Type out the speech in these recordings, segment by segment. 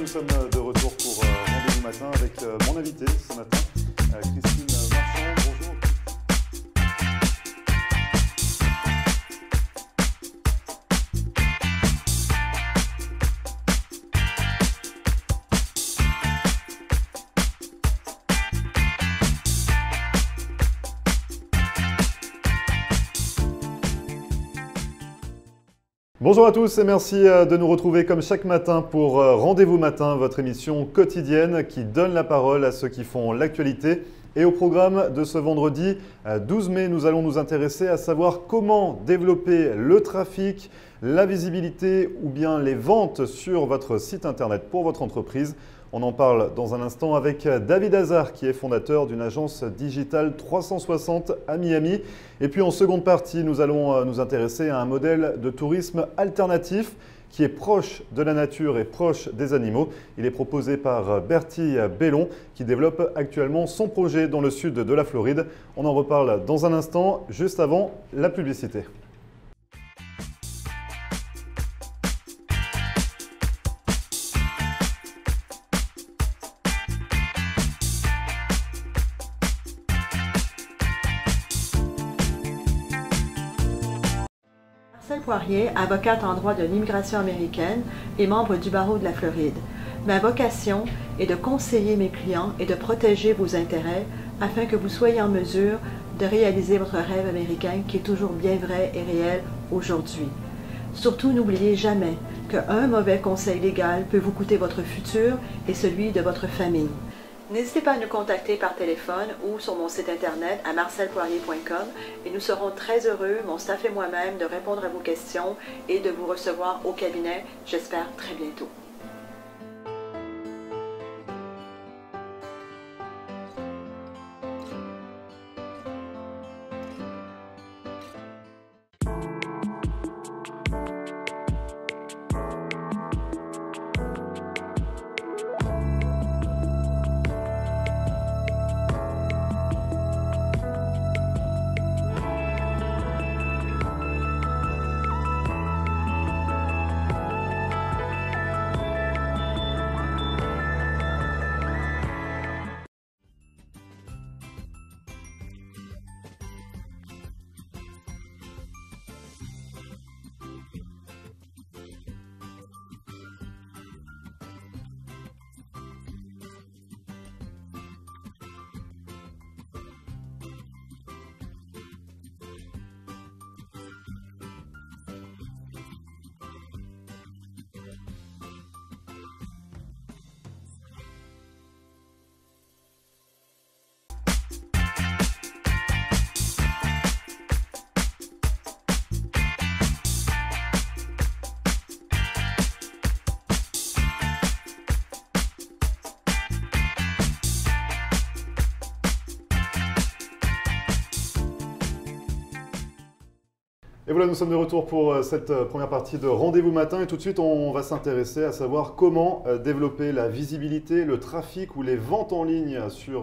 sommes de retour pour Rendez-vous Matin avec mon invité ce matin, Christine Marchand. Bonjour. Bonjour à tous et merci de nous retrouver comme chaque matin pour Rendez-vous Matin, votre émission quotidienne qui donne la parole à ceux qui font l'actualité. Et au programme de ce vendredi 12 mai, nous allons nous intéresser à savoir comment développer le trafic, la visibilité ou bien les ventes sur votre site internet pour votre entreprise. On en parle dans un instant avec David Hazard qui est fondateur d'une agence digitale 360 à Miami. Et puis en seconde partie, nous allons nous intéresser à un modèle de tourisme alternatif qui est proche de la nature et proche des animaux. Il est proposé par Bertie Bellon qui développe actuellement son projet dans le sud de la Floride. On en reparle dans un instant, juste avant la publicité. Marcelle Poirier, avocate en droit de l'immigration américaine et membre du barreau de la Floride. Ma vocation est de conseiller mes clients et de protéger vos intérêts afin que vous soyez en mesure de réaliser votre rêve américain qui est toujours bien vrai et réel aujourd'hui. Surtout, n'oubliez jamais qu'un mauvais conseil légal peut vous coûter votre futur et celui de votre famille. N'hésitez pas à nous contacter par téléphone ou sur mon site internet à marcelpoirier.com et nous serons très heureux, mon staff et moi-même, de répondre à vos questions et de vous recevoir au cabinet, j'espère très bientôt. Et voilà, nous sommes de retour pour cette première partie de Rendez-vous Matin et tout de suite on va s'intéresser à savoir comment développer la visibilité, le trafic ou les ventes en ligne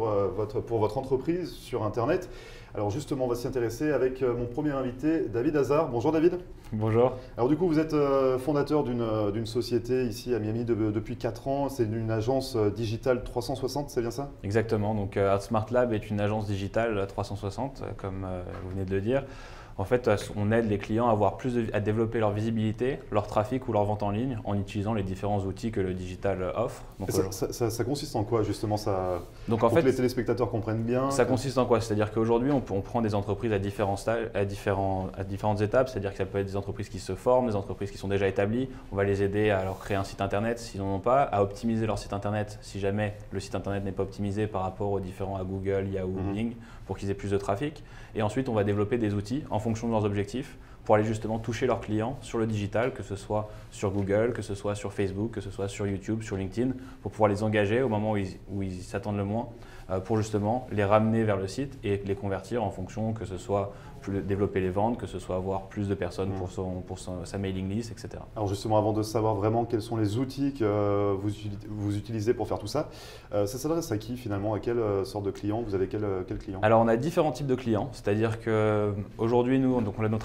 pour votre entreprise sur Internet. Alors justement, on va s'y intéresser avec mon premier invité, David Hazard. Bonjour David. Bonjour. Alors du coup, vous êtes fondateur d'une société ici à Miami depuis 4 ans. C'est une agence digitale 360, c'est bien ça? Exactement. Donc Smart Lab est une agence digitale 360, comme vous venez de le dire. En fait, on aide les clients à développer leur visibilité, leur trafic ou leur vente en ligne en utilisant les différents outils que le digital offre. Donc, ça consiste en quoi justement Donc, pour que les téléspectateurs comprennent bien? Ça consiste en quoi? C'est-à-dire qu'aujourd'hui, on prend des entreprises à différents stades, à différentes étapes. C'est-à-dire que ça peut être des entreprises qui se forment, des entreprises qui sont déjà établies. On va les aider à leur créer un site internet s'ils n'en ont pas, à optimiser leur site internet si jamais le site internet n'est pas optimisé par rapport aux différents à Google, Yahoo, Bing, pour qu'ils aient plus de trafic. Et ensuite, on va développer des outils en fonction de leurs objectifs pour aller justement toucher leurs clients sur le digital, que ce soit sur Google, que ce soit sur Facebook, que ce soit sur YouTube, sur LinkedIn, pour pouvoir les engager au moment où ils s'attendent le moins, pour justement les ramener vers le site et les convertir en fonction que ce soit développer les ventes, que ce soit avoir plus de personnes pour sa mailing list, etc. Alors justement, avant de savoir vraiment quels sont les outils que vous utilisez pour faire tout ça, ça s'adresse à qui finalement? À quelle sorte de client? Vous avez quel client? Alors on a différents types de clients, c'est-à-dire qu'aujourd'hui, nous, donc notre agence est entre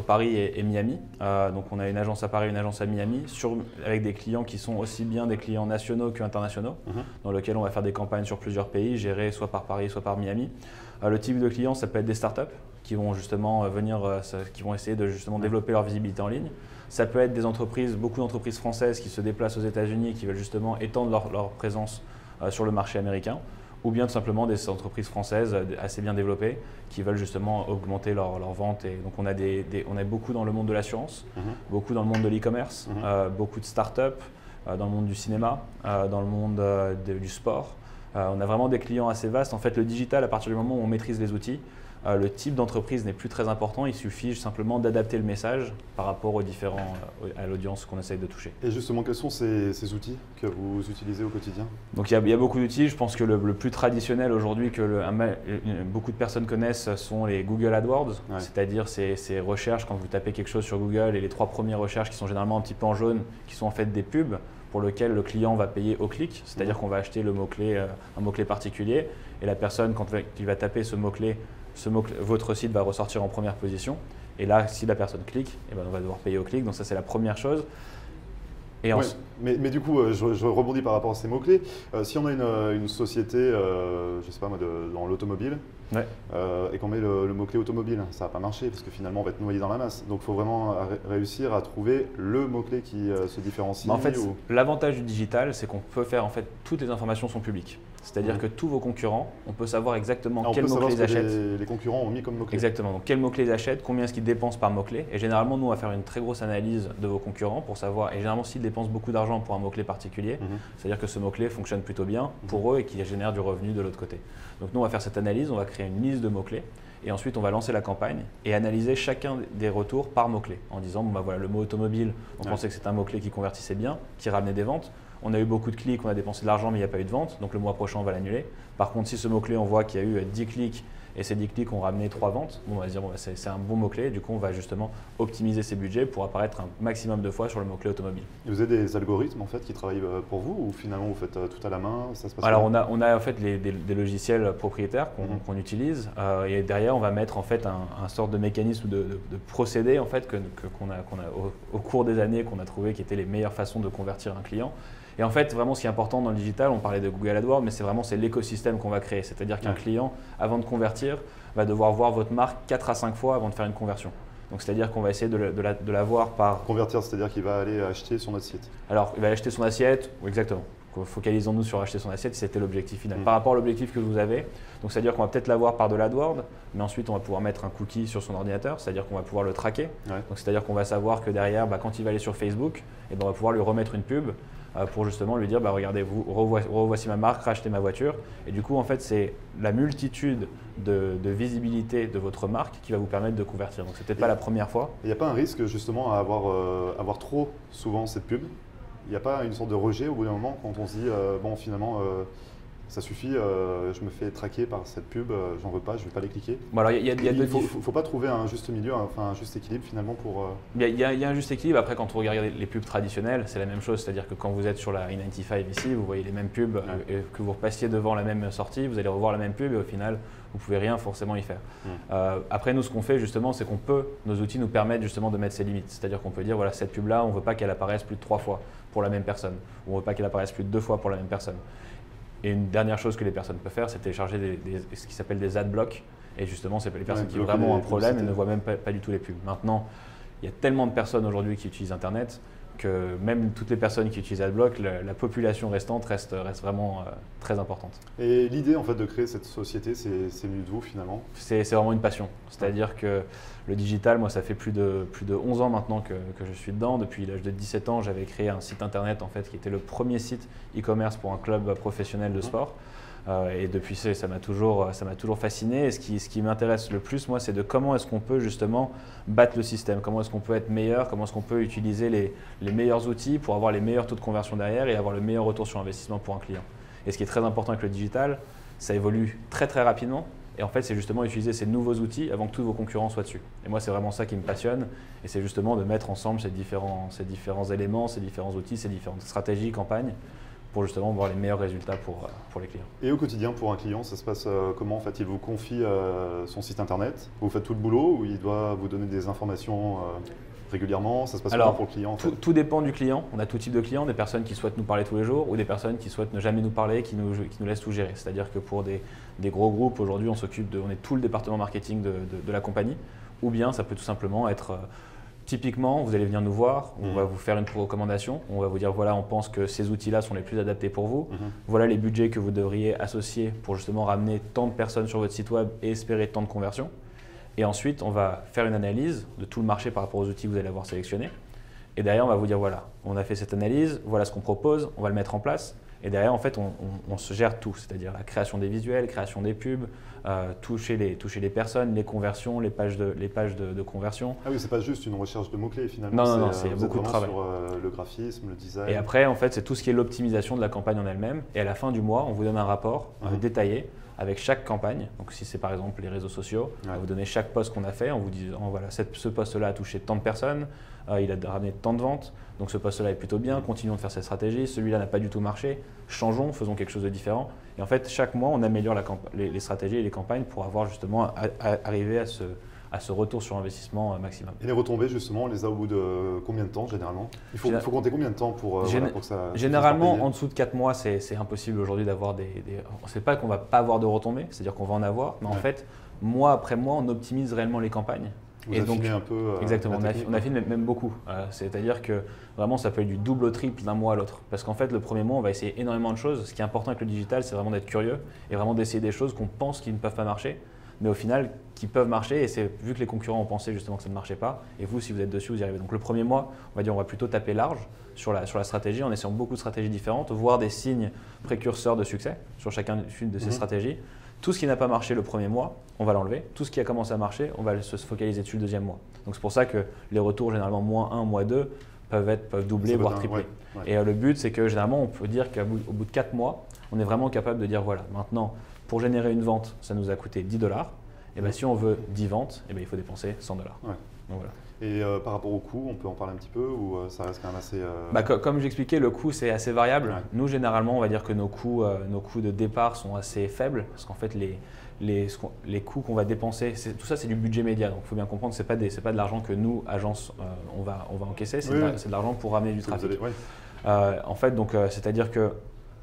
entre Paris et Miami. Donc on a une agence à Paris, une agence à Miami, avec des clients qui sont aussi bien des clients nationaux qu'internationaux, dans lesquels on va faire des campagnes sur plusieurs pays, gérées soit par Paris, soit par Miami. Le type de clients, ça peut être des startups qui vont justement qui vont essayer de justement développer leur visibilité en ligne. Ça peut être des entreprises, beaucoup d'entreprises françaises qui se déplacent aux États-Unis et qui veulent justement étendre leur présence sur le marché américain, ou bien tout simplement des entreprises françaises assez bien développées qui veulent justement augmenter leur vente. Et donc on a beaucoup dans le monde de l'assurance, beaucoup dans le monde de l'e-commerce, beaucoup de startups, dans le monde du cinéma, dans le monde du sport. On a vraiment des clients assez vastes. En fait, le digital, à partir du moment où on maîtrise les outils, le type d'entreprise n'est plus très important, il suffit simplement d'adapter le message par rapport à l'audience qu'on essaye de toucher. Et justement, quels sont ces outils que vous utilisez au quotidien? Donc il y a beaucoup d'outils, je pense que le plus traditionnel aujourd'hui que beaucoup de personnes connaissent sont les Google AdWords, c'est-à-dire ces recherches quand vous tapez quelque chose sur Google et les 3 premières recherches qui sont généralement un petit peu en jaune, qui sont en fait des pubs pour lesquelles le client va payer au clic, c'est-à-dire qu'on va acheter un mot-clé particulier et la personne quand il va taper ce mot-clé, votre site va ressortir en première position. Et là, si la personne clique, on va devoir payer au clic. Donc ça, c'est la première chose. Et mais du coup, je rebondis par rapport à ces mots-clés. Si on a une société, je ne sais pas moi, dans l'automobile, et qu'on met le mot-clé automobile, ça ne va pas marcher parce que finalement, on va être noyé dans la masse. Donc il faut vraiment réussir à trouver le mot-clé qui se différencie. En fait, l'avantage du digital, c'est qu'on peut faire, toutes les informations sont publiques. C'est-à-dire que tous vos concurrents, on peut savoir exactement quel mot-clé ils achètent. Les concurrents ont mis comme mot-clé. Exactement. Donc, quel mot-clé ils achètent, combien est-ce qu'ils dépensent par mot-clé. Et généralement, nous, on va faire une très grosse analyse de vos concurrents pour savoir. Et généralement, s'ils dépensent beaucoup d'argent pour un mot-clé particulier, c'est-à-dire que ce mot-clé fonctionne plutôt bien pour eux et qu'il génère du revenu de l'autre côté. Donc, nous, on va faire cette analyse, on va créer une liste de mots-clés. Et ensuite, on va lancer la campagne et analyser chacun des retours par mot-clé en disant, voilà, le mot automobile, on pensait que c'était un mot-clé qui convertissait bien, qui ramenait des ventes. On a eu beaucoup de clics, on a dépensé de l'argent, mais il n'y a pas eu de vente. Donc le mois prochain, on va l'annuler. Par contre, si ce mot-clé, on voit qu'il y a eu 10 clics et ces 10 clics ont ramené 3 ventes, on va se dire c'est un bon mot-clé. Du coup, on va justement optimiser ses budgets pour apparaître un maximum de fois sur le mot-clé automobile. Et vous avez des algorithmes en fait, qui travaillent pour vous ou finalement vous faites tout à la main? Ça se passe Alors on a en fait des logiciels propriétaires qu'on utilise et derrière on va mettre en fait un sorte de mécanisme de procédé en fait qu'on a au cours des années qu'on a trouvé qui étaient les meilleures façons de convertir un client. Et en fait, vraiment, ce qui est important dans le digital, on parlait de Google AdWords, mais c'est l'écosystème qu'on va créer. C'est-à-dire qu'un client, avant de convertir, va devoir voir votre marque 4 à 5 fois avant de faire une conversion. Donc, c'est-à-dire qu'on va essayer de la voir par… Convertir, c'est-à-dire qu'il va aller acheter son assiette. Alors, il va acheter son assiette, exactement. Focalisons-nous sur acheter son assiette, c'était l'objectif final. Par rapport à l'objectif que vous avez, donc c'est-à-dire qu'on va peut-être l'avoir par de l'AdWords, mais ensuite on va pouvoir mettre un cookie sur son ordinateur, c'est-à-dire qu'on va pouvoir le traquer. Donc c'est-à-dire qu'on va savoir que derrière, quand il va aller sur Facebook, on va pouvoir lui remettre une pub pour justement lui dire regardez, revoici ma marque, rachetez ma voiture. Et du coup, en fait, c'est la multitude de visibilité de votre marque qui va vous permettre de convertir. Donc c'est peut-être pas la première fois. Il n'y a pas un risque justement à avoir trop souvent cette pub? Il n'y a pas une sorte de rejet au bout d'un moment quand on se dit finalement ça suffit, je me fais traquer par cette pub, j'en veux pas, je ne vais pas les cliquer. Bon, alors, il ne faut pas trouver un juste milieu, un juste équilibre finalement pour… Il y a un juste équilibre. Après, quand on regarde les pubs traditionnelles, c'est la même chose. C'est-à-dire que quand vous êtes sur la I-95 ici, vous voyez les mêmes pubs, et que vous repassiez devant la même sortie, vous allez revoir la même pub et au final, vous ne pouvez rien forcément y faire. Après, nous, ce qu'on fait justement, c'est nos outils nous permettent justement de mettre ces limites. C'est-à-dire qu'on peut dire, voilà, cette pub-là, on ne veut pas qu'elle apparaisse plus de 3 fois pour la même personne. Ou on ne veut pas qu'elle apparaisse plus de 2 fois pour la même personne. Et une dernière chose que les personnes peuvent faire, c'est télécharger ce qui s'appelle des adblocks. Et justement, c'est les personnes qui ont vraiment un problème et ne voient même pas du tout les pubs. Maintenant, il y a tellement de personnes aujourd'hui qui utilisent Internet que même toutes les personnes qui utilisent AdBlock, la population restante reste vraiment très importante. Et l'idée en fait de créer cette société, c'est venu de vous finalement? C'est vraiment une passion. C'est-à-dire que le digital, moi ça fait plus de 11 ans maintenant que je suis dedans. Depuis l'âge de 17 ans, j'avais créé un site internet en fait, qui était le premier site e-commerce pour un club professionnel de sport. Et depuis ça m'a toujours fasciné. Et ce qui m'intéresse le plus, moi, c'est de comment est-ce qu'on peut justement battre le système, comment est-ce qu'on peut être meilleur, comment est-ce qu'on peut utiliser les meilleurs outils pour avoir les meilleurs taux de conversion derrière et avoir le meilleur retour sur investissement pour un client. Et ce qui est très important avec le digital, ça évolue très très rapidement. Et en fait, c'est justement utiliser ces nouveaux outils avant que tous vos concurrents soient dessus. Et moi, c'est vraiment ça qui me passionne. Et c'est justement de mettre ensemble ces différents éléments, ces différents outils, ces différentes stratégies, campagnes, pour justement voir les meilleurs résultats pour les clients. Et au quotidien, pour un client, ça se passe comment? En fait, il vous confie son site internet, vous faites tout le boulot ou il doit vous donner des informations régulièrement? Ça se passe comment pour le client en fait? Tout dépend du client. On a tout type de clients, des personnes qui souhaitent nous parler tous les jours ou des personnes qui souhaitent ne jamais nous parler, qui nous laissent tout gérer. C'est-à-dire que pour des gros groupes, aujourd'hui, on est tout le département marketing de la compagnie. Ou bien ça peut tout simplement être, typiquement, vous allez venir nous voir, on va vous faire une recommandation, on va vous dire voilà, on pense que ces outils-là sont les plus adaptés pour vous. Voilà les budgets que vous devriez associer pour justement ramener tant de personnes sur votre site web et espérer tant de conversions. Et ensuite, on va faire une analyse de tout le marché par rapport aux outils que vous allez avoir sélectionnés. Et derrière, on va vous dire voilà, on a fait cette analyse, voilà ce qu'on propose, on va le mettre en place. Et derrière, en fait, on se gère tout, c'est-à-dire la création des visuels, création des pubs, toucher les personnes, les conversions, les pages de conversion. Ah oui, c'est pas juste une recherche de mots-clés finalement. Non, c'est beaucoup de travail. Sur le graphisme, le design. Et après, en fait, c'est tout ce qui est l'optimisation de la campagne en elle-même. Et à la fin du mois, on vous donne un rapport détaillé avec chaque campagne. Donc, si c'est par exemple les réseaux sociaux, on va vous donner chaque post qu'on a fait en vous disant voilà, ce post-là a touché tant de personnes, il a ramené tant de ventes, donc ce post-là est plutôt bien, continuons de faire cette stratégie, celui-là n'a pas du tout marché, changeons, faisons quelque chose de différent. Et en fait, chaque mois, on améliore les stratégies et les campagnes pour avoir justement arriver à ce retour sur investissement maximum. Et les retombées, justement, on les a au bout de combien de temps généralement? Il faut compter combien de temps pour que ça… Généralement, en dessous de 4 mois, c'est impossible aujourd'hui d'avoir On ne sait pas qu'on ne va pas avoir de retombées, c'est-à-dire qu'on va en avoir, mais en fait, mois après mois, on optimise réellement les campagnes. Vous affinez un peu exactement, on affine même beaucoup. C'est-à-dire que vraiment, ça peut être du double au triple d'un mois à l'autre. Parce qu'en fait, le premier mois, on va essayer énormément de choses. Ce qui est important avec le digital, c'est vraiment d'être curieux et vraiment d'essayer des choses qu'on pense qui ne peuvent pas marcher, mais au final, qui peuvent marcher. Et c'est vu que les concurrents ont pensé justement que ça ne marchait pas. Et vous, si vous êtes dessus, vous y arrivez. Donc le premier mois, on va plutôt taper large sur la stratégie en essayant beaucoup de stratégies différentes, voir des signes précurseurs de succès sur chacune de ces stratégies. Tout ce qui n'a pas marché le premier mois, on va l'enlever. Tout ce qui a commencé à marcher, on va se focaliser dessus le deuxième mois. Donc c'est pour ça que les retours, généralement -1, -2, peuvent doubler, voire tripler. Et le but, c'est que généralement, on peut dire qu'au bout de 4 mois, on est vraiment capable de dire voilà, maintenant, pour générer une vente, ça nous a coûté 10 $. Et bien si on veut 10 ventes, il faut dépenser 100 $. Donc, voilà. Et par rapport au coût, on peut en parler un petit peu ou ça reste quand même assez… Comme j'expliquais, le coût c'est assez variable. Nous, généralement, on va dire que nos coûts de départ sont assez faibles parce qu'en fait, les coûts qu'on va dépenser, tout ça c'est du budget média. Donc il faut bien comprendre que ce n'est pas de l'argent que nous, agence, on va encaisser, c'est de l'argent pour ramener du trafic. En fait, c'est-à-dire que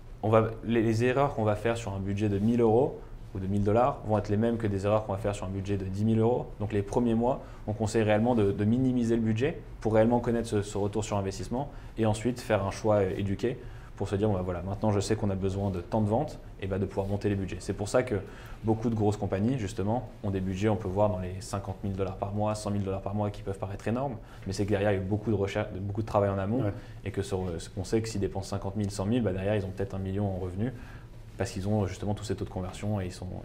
les erreurs qu'on va faire sur un budget de 1 000 € ou de 1 000 $ vont être les mêmes que des erreurs qu'on va faire sur un budget de 10 000 €. Donc les premiers mois, on conseille réellement de minimiser le budget pour réellement connaître ce retour sur investissement et ensuite faire un choix éduqué pour se dire voilà, maintenant je sais qu'on a besoin de tant de ventes et de pouvoir monter les budgets. C'est pour ça que beaucoup de grosses compagnies justement ont des budgets, on peut voir dans les 50 000 $ par mois, 100 000 $ par mois qui peuvent paraître énormes, mais c'est que derrière il y a eu beaucoup de recherche, beaucoup de travail en amont et qu'on sait que s'ils dépensent 50 000, 100 000, derrière ils ont peut-être 1 million en revenus. Parce qu'ils ont justement tous ces taux de conversion et ils sont…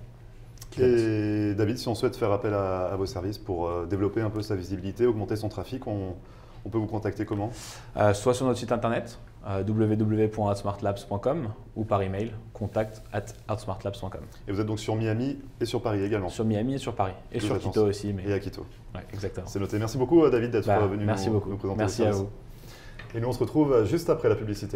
Et David, si on souhaite faire appel à vos services pour développer un peu sa visibilité, augmenter son trafic, on peut vous contacter comment? Soit sur notre site internet www.outsmartlabs.com ou par email contact@outsmartlabs.com. Et vous êtes donc sur Miami et sur Paris également? Sur Miami et sur Paris. Et sur Quito aussi. Et à Quito. Ouais, exactement. C'est noté. Merci beaucoup David d'être venu nous présenter. Merci à vous. Et nous on se retrouve juste après la publicité.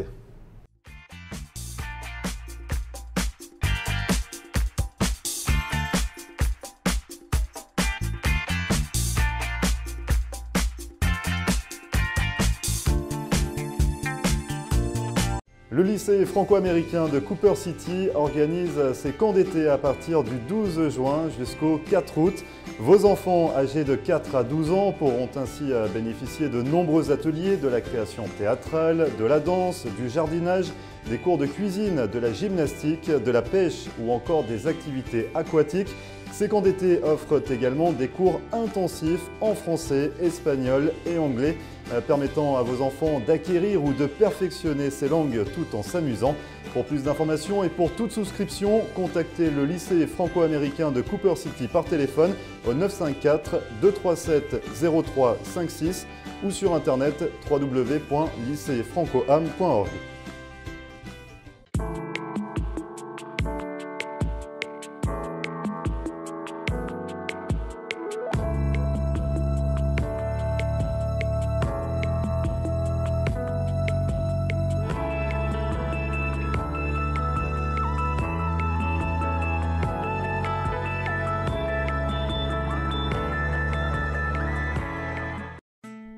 Le lycée franco-américain de Cooper City organise ses camps d'été à partir du 12 juin jusqu'au 4 août. Vos enfants âgés de 4 à 12 ans pourront ainsi bénéficier de nombreux ateliers, de la création théâtrale, de la danse, du jardinage, des cours de cuisine, de la gymnastique, de la pêche ou encore des activités aquatiques. Ces camps d'été offrent également des cours intensifs en français, espagnol et anglais, permettant à vos enfants d'acquérir ou de perfectionner ces langues tout en s'amusant. Pour plus d'informations et pour toute souscription, contactez le lycée franco-américain de Cooper City par téléphone au 954 237 0356 ou sur internet www.lycéefrancoam.org.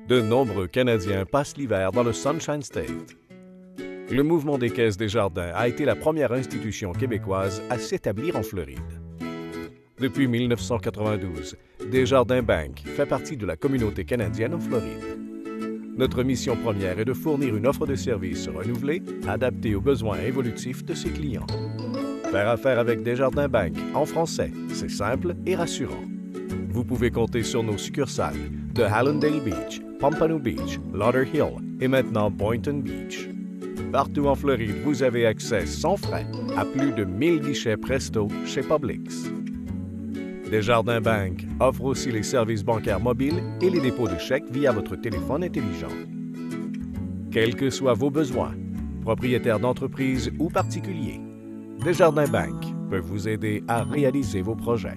De nombreux Canadiens passent l'hiver dans le Sunshine State. Le mouvement des Caisses Desjardins a été la première institution québécoise à s'établir en Floride. Depuis 1992, Desjardins Bank fait partie de la communauté canadienne en Floride. Notre mission première est de fournir une offre de services renouvelée, adaptée aux besoins évolutifs de ses clients. Faire affaire avec Desjardins Bank en français, c'est simple et rassurant. Vous pouvez compter sur nos succursales de Hallandale Beach, Pompano Beach, Lauderhill et maintenant Boynton Beach. Partout en Floride, vous avez accès sans frais à plus de 1000 guichets Presto chez Publix. Desjardins Bank offre aussi les services bancaires mobiles et les dépôts de chèques via votre téléphone intelligent. Quels que soient vos besoins, propriétaires d'entreprise ou particuliers, Desjardins Bank peut vous aider à réaliser vos projets.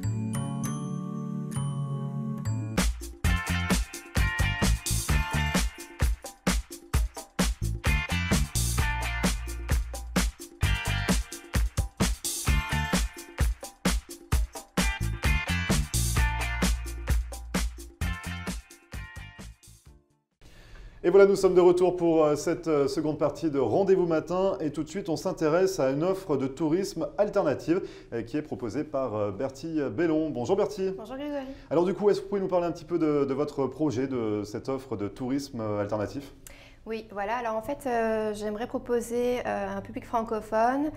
Et voilà, nous sommes de retour pour cette seconde partie de Rendez-vous Matin. Et tout de suite, on s'intéresse à une offre de tourisme alternative qui est proposée par Bertie Bellon. Bonjour Bertie. Bonjour Grégory. Alors du coup, est-ce que vous pouvez nous parler un petit peu de votre projet, de cette offre de tourisme alternatif ? Oui, voilà. Alors en fait, j'aimerais proposer à un public francophone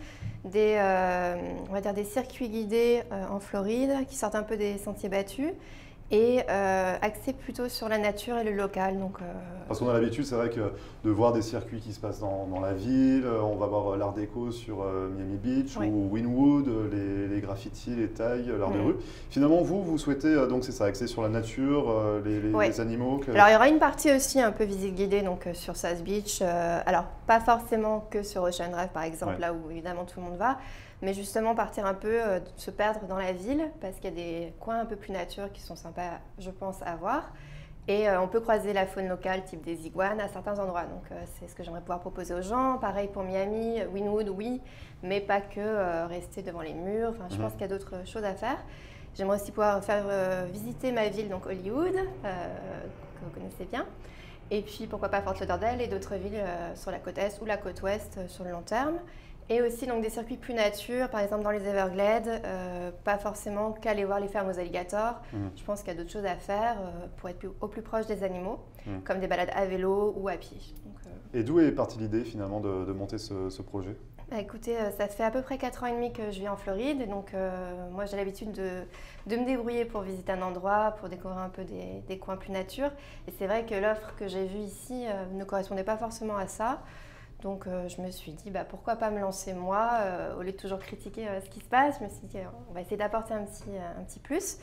on va dire des circuits guidés en Floride qui sortent un peu des sentiers battus et axés plutôt sur la nature et le local. Parce qu'on a l'habitude, c'est vrai, de voir des circuits qui se passent dans la ville. On va voir l'art déco sur Miami Beach ou Wynwood, les graffitis, les tailles, l'art de rue. Finalement, vous souhaitez, donc c'est ça, axer sur la nature, les animaux Alors, il y aura une partie aussi un peu visite guidée donc, sur South Beach. Alors, pas forcément que sur Ocean Drive, par exemple, là où évidemment tout le monde va. Mais justement partir un peu, se perdre dans la ville, parce qu'il y a des coins un peu plus nature qui sont sympas, je pense, à voir. Et on peut croiser la faune locale, type des iguanes, à certains endroits. Donc c'est ce que j'aimerais pouvoir proposer aux gens. Pareil pour Miami, Wynwood, oui, mais pas que rester devant les murs. Enfin, je pense qu'il y a d'autres choses à faire. J'aimerais aussi pouvoir faire visiter ma ville, donc Hollywood, que vous connaissez bien. Et puis pourquoi pas Fort Lauderdale et d'autres villes sur la côte est ou la côte ouest sur le long terme. Et aussi donc, des circuits plus nature, par exemple dans les Everglades, pas forcément qu'aller voir les fermes aux alligators. Je pense qu'il y a d'autres choses à faire pour être au plus proche des animaux, comme des balades à vélo ou à pied. Et d'où est partie l'idée finalement de monter ce projet ? Écoutez, ça fait à peu près 4 ans et demi que je vis en Floride, donc moi j'ai l'habitude de me débrouiller pour visiter un endroit, pour découvrir un peu des coins plus nature. Et c'est vrai que l'offre que j'ai vue ici ne correspondait pas forcément à ça. Donc je me suis dit, pourquoi pas me lancer moi, au lieu de toujours critiquer ce qui se passe. Je me suis dit, on va essayer d'apporter un petit plus.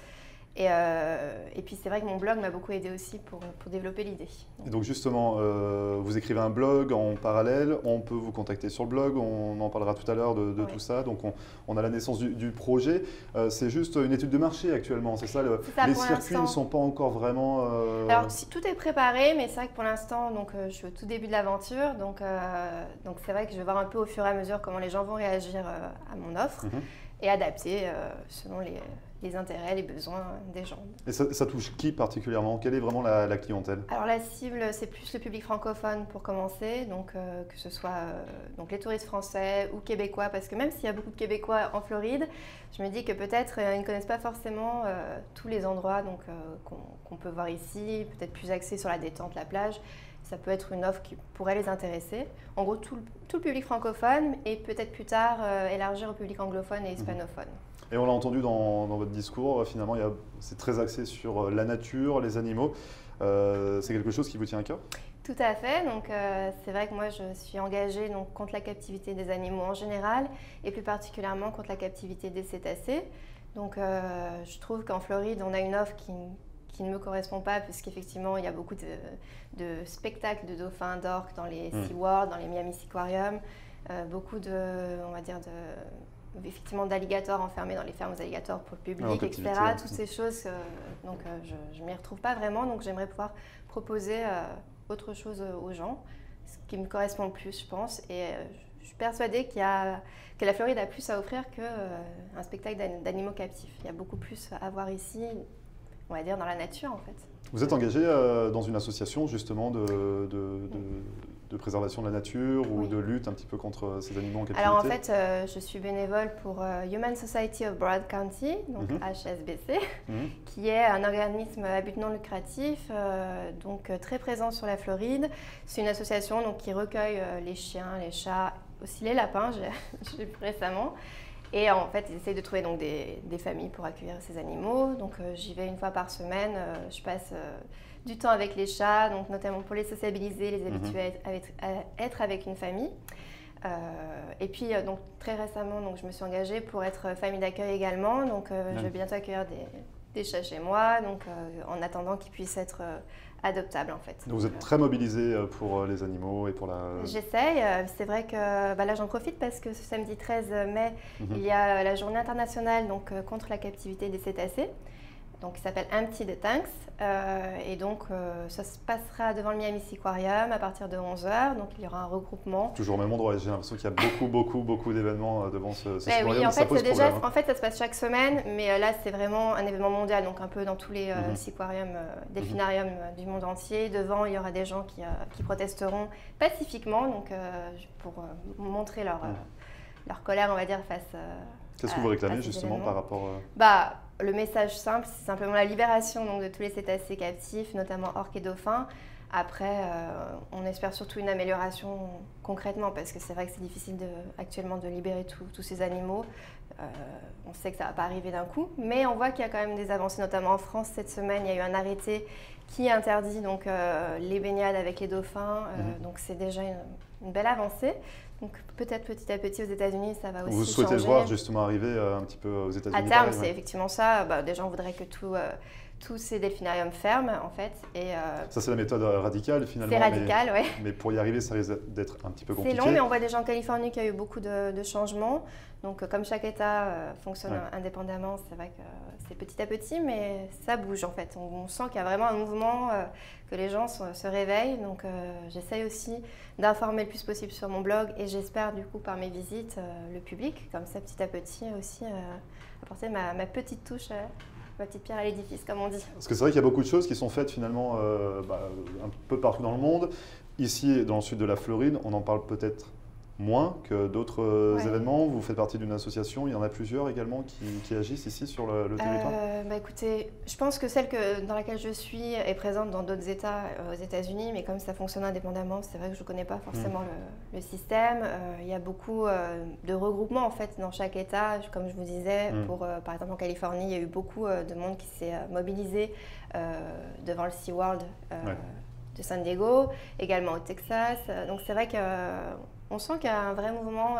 Et puis c'est vrai que mon blog m'a beaucoup aidé aussi pour développer l'idée. Et donc justement, vous écrivez un blog en parallèle, on peut vous contacter sur le blog, on en parlera tout à l'heure de tout ça. Donc on a la naissance du projet. C'est juste une étude de marché actuellement, c'est ça, les circuits ne sont pas encore vraiment… Alors tout est préparé, mais c'est vrai que pour l'instant, je suis au tout début de l'aventure. Donc c'est vrai que je vais voir un peu au fur et à mesure comment les gens vont réagir à mon offre et adapter selon les intérêts, les besoins des gens. Et ça touche qui particulièrement ? Quelle est vraiment la clientèle ? Alors la cible, c'est plus le public francophone pour commencer, donc que ce soit donc les touristes français ou québécois, parce que même s'il y a beaucoup de Québécois en Floride, je me dis que peut-être ils ne connaissent pas forcément tous les endroits qu'on peut voir ici, peut-être plus axés sur la détente, la plage. Ça peut être une offre qui pourrait les intéresser. En gros, tout le public francophone et peut-être plus tard élargir au public anglophone et hispanophone. Et on l'a entendu dans votre discours, finalement, c'est très axé sur la nature, les animaux. C'est quelque chose qui vous tient à cœur ? Tout à fait. Donc, c'est vrai que moi, je suis engagée contre la captivité des animaux en général et plus particulièrement contre la captivité des cétacés. Donc, je trouve qu'en Floride, on a une offre qui ne me correspond pas, puisqu'effectivement, il y a beaucoup de spectacles de dauphins, d'orques dans les SeaWorld, dans les Miami Seaquarium, beaucoup effectivement d'alligators enfermés dans les fermes aux alligators pour le public, etc. Toutes ces choses, je ne m'y retrouve pas vraiment, donc j'aimerais pouvoir proposer autre chose aux gens, ce qui me correspond le plus, je pense. Et je suis persuadée que la Floride a plus à offrir qu'un spectacle d'animaux captifs. Il y a beaucoup plus à voir ici, on va dire, dans la nature en fait. Vous êtes engagé dans une association justement de préservation de la nature ou de lutte un petit peu contre ces animaux en captivité? Alors en fait, je suis bénévole pour Human Society of Broward County, donc HSBC, qui est un organisme à but non lucratif, donc très présent sur la Floride. C'est une association donc, qui recueille les chiens, les chats, aussi les lapins, j'ai vu récemment. Et en fait, ils essayent de trouver donc, des familles pour accueillir ces animaux. Donc j'y vais une fois par semaine, je passe du temps avec les chats, donc notamment pour les sociabiliser, les habituer à être avec une famille. Et puis donc, très récemment, donc, je me suis engagée pour être famille d'accueil également. Donc je vais bientôt accueillir des chats chez moi, donc, en attendant qu'ils puissent être adoptables en fait. Donc vous êtes très mobilisé pour les animaux et pour la... J'essaye. C'est vrai que là j'en profite parce que ce samedi 13 mai, il y a la journée internationale donc, contre la captivité des cétacés. Donc, il s'appelle Empty the Tanks. Et donc, ça se passera devant le Miami Seaquarium à partir de 11h. Donc, il y aura un regroupement. Toujours au même endroit. J'ai l'impression qu'il y a beaucoup d'événements devant ce aquarium. Oui, en fait, ça se passe chaque semaine. Mais là, c'est vraiment un événement mondial. Donc, un peu dans tous les seaquariums, delphinariums du monde entier. Devant, il y aura des gens qui protesteront pacifiquement. Donc, pour montrer leur colère, on va dire, face Qu'est-ce que vous réclamez justement par rapport le message simple, c'est simplement la libération donc, de tous les cétacés captifs, notamment orques et dauphins. Après, on espère surtout une amélioration concrètement parce que c'est vrai que c'est difficile actuellement de libérer tous ces animaux. On sait que ça ne va pas arriver d'un coup, mais on voit qu'il y a quand même des avancées, notamment en France. Cette semaine, il y a eu un arrêté qui interdit donc, les baignades avec les dauphins. Donc c'est déjà une belle avancée. Donc peut-être petit à petit aux États-Unis, ça va aussi changer. Vous souhaitez le voir justement arriver un petit peu aux États-Unis? À terme, c'est effectivement ça. Déjà, on voudrait que tous ces delphinariums ferment, en fait. Et, ça, c'est la méthode radicale, finalement. C'est radical, oui. Mais pour y arriver, ça risque d'être un petit peu compliqué. C'est long, mais on voit déjà en Californie qu'il y a eu beaucoup de changements. Donc, comme chaque État fonctionne indépendamment, c'est vrai que c'est petit à petit, mais ça bouge, en fait. On sent qu'il y a vraiment un mouvement, que les gens se réveillent. Donc, j'essaye aussi d'informer le plus possible sur mon blog et j'espère, du coup, par mes visites, le public. Comme ça, petit à petit, aussi, apporter ma petite touche ma petite pierre à l'édifice, comme on dit. Parce que c'est vrai qu'il y a beaucoup de choses qui sont faites finalement un peu partout dans le monde. Ici, dans le sud de la Floride, on en parle peut-être moins que d'autres événements. Vous faites partie d'une association, il y en a plusieurs également qui agissent ici sur le territoire. Écoutez, je pense que celle dans laquelle je suis est présente dans d'autres États aux États-Unis, mais comme ça fonctionne indépendamment, c'est vrai que je ne connais pas forcément le système. Il y a beaucoup de regroupements en fait dans chaque État, comme je vous disais. Par exemple en Californie, il y a eu beaucoup de monde qui s'est mobilisé devant le SeaWorld de San Diego, également au Texas. Donc c'est vrai que on sent qu'il y a un vrai mouvement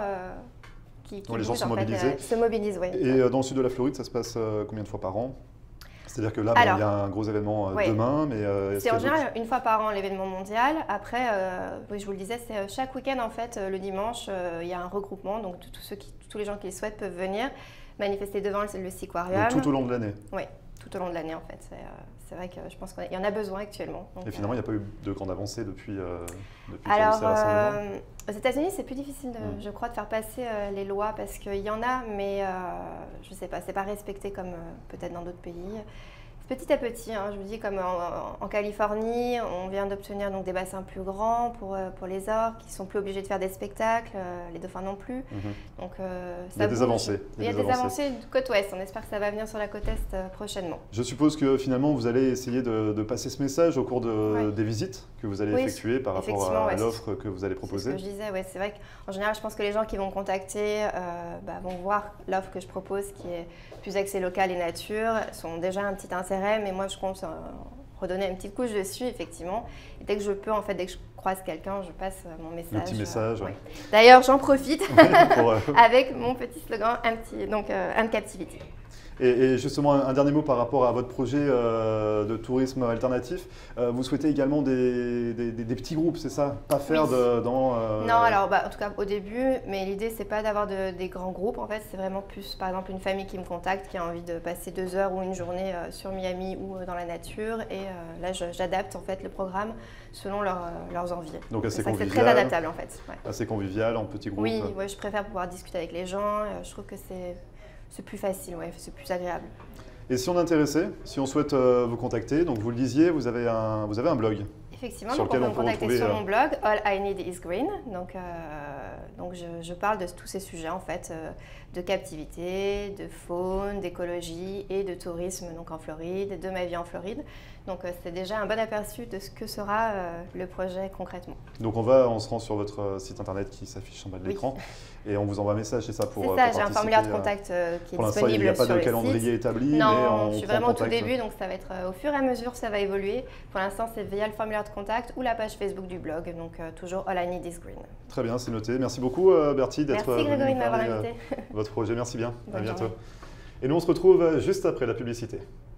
qui les gens se mobilisent, oui. Et dans le sud de la Floride, ça se passe combien de fois par an? C'est-à-dire que là, il y a un gros événement demain, mais... c'est en général une fois par an l'événement mondial. Après, je vous le disais, c'est chaque week-end, en fait, le dimanche, il y a un regroupement. Donc, tous les gens qui le souhaitent peuvent venir manifester devant le Seaquarium. Donc, tout au long de l'année? Oui, tout au long de l'année, en fait. C'est vrai que je pense qu'il y en a besoin actuellement. Donc, et finalement, il n'y a pas eu de grande avancée depuis alors, aux États-Unis, c'est plus difficile, je crois, de faire passer les lois parce qu'il y en a, mais je ne sais pas, c'est pas respecté comme peut-être dans d'autres pays. Petit à petit, je vous dis, comme en Californie, on vient d'obtenir donc des bassins plus grands pour les orques, qui ne sont plus obligés de faire des spectacles, les dauphins non plus. Donc, il y a des avancées. Il y a des avancées de côte ouest, on espère que ça va venir sur la côte est prochainement. Je suppose que finalement, vous allez essayer de passer ce message au cours des visites que vous allez effectuer par rapport à l'offre que vous allez proposer. C'est ce que je disais, c'est vrai qu'en général, je pense que les gens qui vont me contacter vont voir l'offre que je propose, qui est plus axée local et nature, sont déjà un petit intérêt. Mais moi, je compte redonner une petite couche dessus, effectivement. Et dès que je peux, en fait, dès que je croise quelqu'un, je passe mon message. Le petit message, D'ailleurs, j'en profite avec mon petit slogan Uncaptivity. Et justement, un dernier mot par rapport à votre projet de tourisme alternatif. Vous souhaitez également des petits groupes, c'est ça? Pas faire Non, alors en tout cas au début, mais l'idée c'est pas d'avoir des grands groupes. En fait, c'est vraiment plus, par exemple, une famille qui me contacte, qui a envie de passer 2 heures ou une journée sur Miami ou dans la nature. Et là, j'adapte en fait le programme selon leurs envies. Donc assez convivial. C'est très adaptable en fait. Assez convivial, en petits groupes. Oui, je préfère pouvoir discuter avec les gens. Je trouve que c'est plus facile, c'est plus agréable. Et si on est intéressé, si on souhaite vous contacter, donc vous le disiez, vous avez un blog. Effectivement, donc on peut me contacter sur mon blog, All I Need Is Green. Donc je parle de tous ces sujets en fait, de captivité, de faune, d'écologie et de tourisme donc en Floride, de ma vie en Floride. Donc c'est déjà un bon aperçu de ce que sera le projet concrètement. Donc on se rend sur votre site internet qui s'affiche en bas de l'écran et on vous envoie un message, c'est ça pour participer. C'est ça, j'ai un formulaire de contact qui est disponible sur le site. Pour l'instant, il n'y a pas de calendrier établi. Non, je suis vraiment au tout début, donc ça va être au fur et à mesure, ça va évoluer. Pour l'instant, c'est via le formulaire de contact ou la page Facebook du blog, donc toujours All I Need Is Green. Très bien, c'est noté. Merci beaucoup Bertie d'être venue Grégory de m'avoir invité. Votre projet, merci bien. Bonne à bientôt. journée. Et nous, on se retrouve juste après la publicité.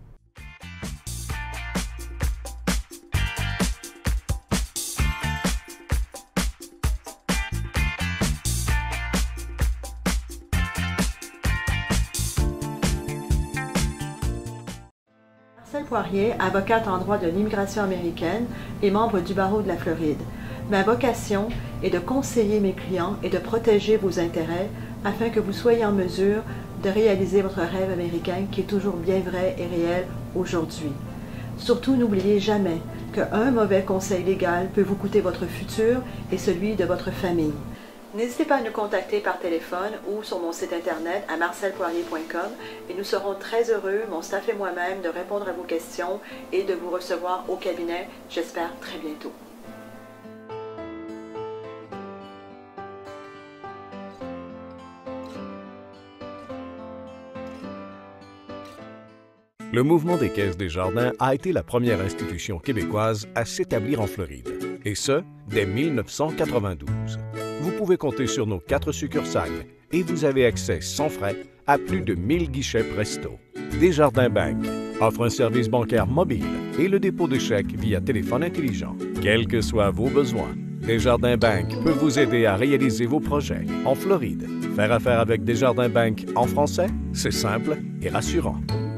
Marcel Poirier, avocate en droit de l'immigration américaine et membre du barreau de la Floride. Ma vocation est de conseiller mes clients et de protéger vos intérêts afin que vous soyez en mesure de réaliser votre rêve américain qui est toujours bien vrai et réel aujourd'hui. Surtout, n'oubliez jamais qu'un mauvais conseil légal peut vous coûter votre futur et celui de votre famille. N'hésitez pas à nous contacter par téléphone ou sur mon site internet à marcelpoirier.com et nous serons très heureux, mon staff et moi-même, de répondre à vos questions et de vous recevoir au cabinet, j'espère très bientôt. Le Mouvement des Caisses Desjardins a été la première institution québécoise à s'établir en Floride, et ce, dès 1992. Vous pouvez compter sur nos 4 succursales et vous avez accès sans frais à plus de 1000 guichets Presto. Desjardins Bank offre un service bancaire mobile et le dépôt de chèques via téléphone intelligent. Quels que soient vos besoins, Desjardins Bank peut vous aider à réaliser vos projets en Floride. Faire affaire avec Desjardins Bank en français, c'est simple et rassurant.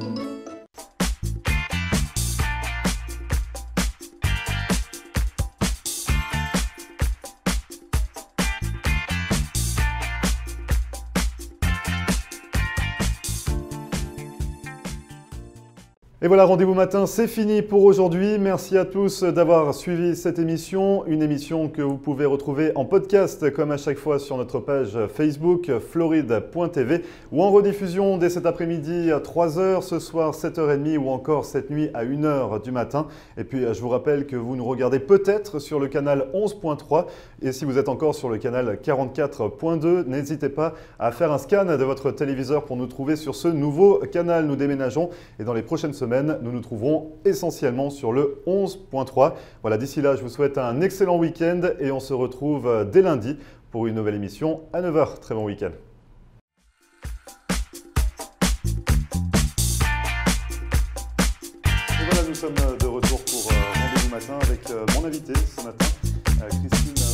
Et voilà, Rendez-vous matin, c'est fini pour aujourd'hui. Merci à tous d'avoir suivi cette émission. Une émission que vous pouvez retrouver en podcast, comme à chaque fois, sur notre page Facebook, floride.tv, ou en rediffusion dès cet après-midi à 3h, ce soir 7h30, ou encore cette nuit à 1h du matin. Et puis, je vous rappelle que vous nous regardez peut-être sur le canal 11.3. Et si vous êtes encore sur le canal 44.2, n'hésitez pas à faire un scan de votre téléviseur pour nous trouver sur ce nouveau canal. Nous déménageons et dans les prochaines semaines, nous nous trouverons essentiellement sur le 11.3. Voilà, d'ici là, je vous souhaite un excellent week-end et on se retrouve dès lundi pour une nouvelle émission à 9h. Très bon week-end. Et voilà, nous sommes de retour pour Rendez-vous matin avec mon invité ce matin, Christine